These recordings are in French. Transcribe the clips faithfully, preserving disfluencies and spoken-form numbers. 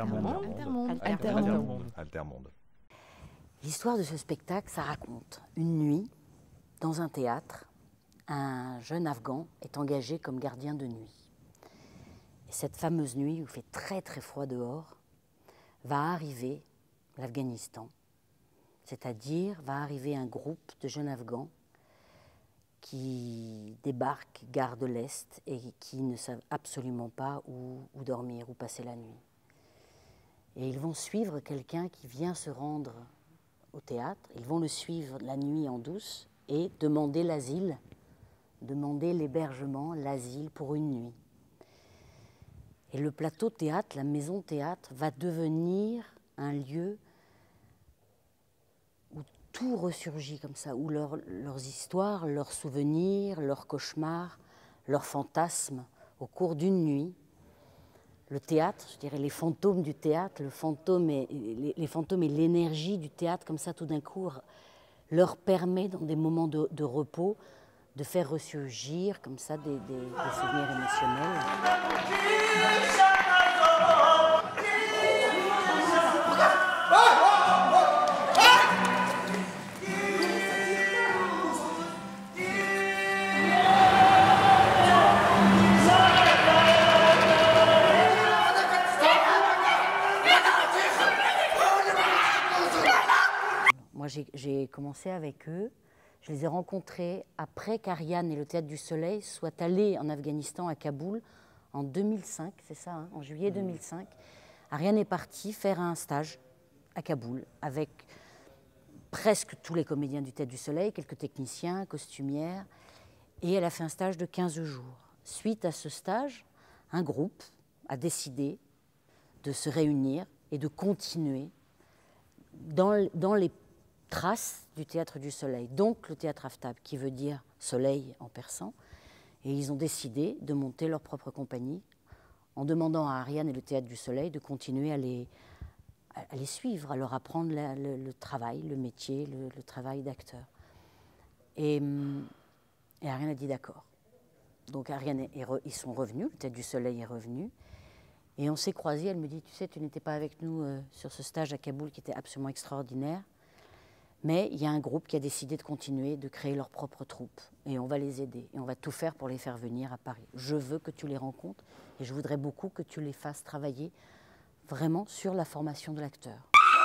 Altermonde. Altermonde. Altermonde. Altermonde. L'histoire de ce spectacle, ça raconte une nuit, dans un théâtre, un jeune Afghan est engagé comme gardien de nuit. Et cette fameuse nuit où il fait très très froid dehors, va arriver l'Afghanistan, c'est-à-dire va arriver un groupe de jeunes Afghans qui débarquent gare de l'Est et qui ne savent absolument pas où, où dormir, où passer la nuit. Et ils vont suivre quelqu'un qui vient se rendre au théâtre, ils vont le suivre la nuit en douce et demander l'asile, demander l'hébergement, l'asile pour une nuit. Et le plateau théâtre, la maison théâtre, va devenir un lieu où tout ressurgit comme ça, où leur, leurs histoires, leurs souvenirs, leurs cauchemars, leurs fantasmes, au cours d'une nuit, le théâtre, je dirais les fantômes du théâtre, le fantôme et, les, les fantômes et l'énergie du théâtre, comme ça tout d'un coup, leur permet dans des moments de, de repos de faire ressurgir comme ça des, des, des souvenirs émotionnels. Moi, j'ai commencé avec eux. Je les ai rencontrés après qu'Ariane et le Théâtre du Soleil soient allés en Afghanistan, à Kaboul, en deux mille cinq, c'est ça, hein, en juillet deux mille cinq. Ariane est partie faire un stage à Kaboul avec presque tous les comédiens du Théâtre du Soleil, quelques techniciens, costumières, et elle a fait un stage de quinze jours. Suite à ce stage, un groupe a décidé de se réunir et de continuer dans, dans les traces du Théâtre du Soleil, donc le Théâtre Aftab, qui veut dire soleil en persan. Et ils ont décidé de monter leur propre compagnie en demandant à Ariane et le Théâtre du Soleil de continuer à les, à les suivre, à leur apprendre la, le, le travail, le métier, le, le travail d'acteur. Et, et Ariane a dit d'accord. Donc Ariane est, est re, ils sont revenus, le Théâtre du Soleil est revenu. Et on s'est croisés, elle me dit, tu sais, tu n'étais pas avec nous euh, sur ce stage à Kaboul qui était absolument extraordinaire. Mais il y a un groupe qui a décidé de continuer, de créer leur propre troupe. Et on va les aider. Et on va tout faire pour les faire venir à Paris. Je veux que tu les rencontres. Et je voudrais beaucoup que tu les fasses travailler vraiment sur la formation de l'acteur.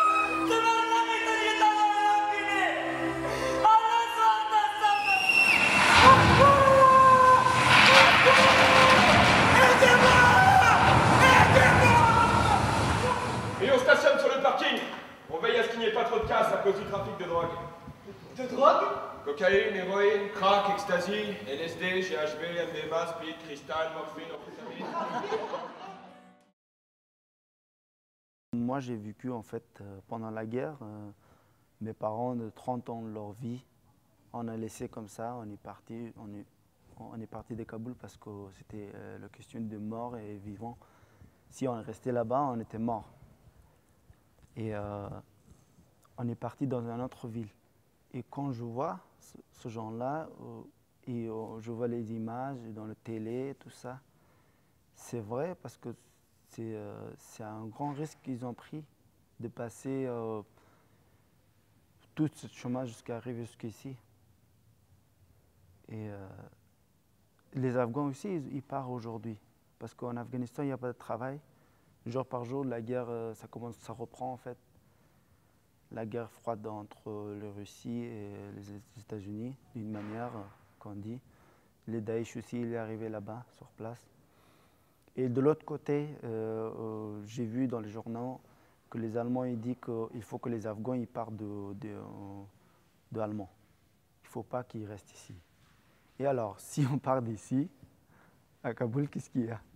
Et on stationne sur le parking. On veille à ce qu'il n'y ait pas trop de casse à cause du trafic de drogue. De drogue? Cocaïne, héroïne, crack, ecstasy, L S D, G H B, M D M A, speed, cristal, morphine, amphétamine. Moi, j'ai vécu en fait euh, pendant la guerre. Euh, mes parents de trente ans de leur vie, on a laissé comme ça. On est parti, on est, on est parti de Kaboul parce que c'était euh, la question de mort et vivant. Si on restait là-bas, on était mort. Et euh, on est parti dans une autre ville. Et quand je vois ce, ce genre-là, euh, et euh, je vois les images dans la télé, tout ça, c'est vrai parce que c'est euh, un grand risque qu'ils ont pris de passer euh, tout ce chemin jusqu'à arriver jusqu'ici. Et euh, les Afghans aussi, ils, ils partent aujourd'hui. Parce qu'en Afghanistan, il n'y a pas de travail. Jour par jour, la guerre, ça commence, ça reprend en fait. La guerre froide entre la Russie et les États-Unis, d'une manière qu'on dit. Les Daesh aussi, il est arrivé là-bas, sur place. Et de l'autre côté, euh, euh, j'ai vu dans les journaux que les Allemands ils disent qu'il faut que les Afghans ils partent de, de, de Allemands. Il ne faut pas qu'ils restent ici. Et alors, si on part d'ici, à Kaboul, qu'est-ce qu'il y a?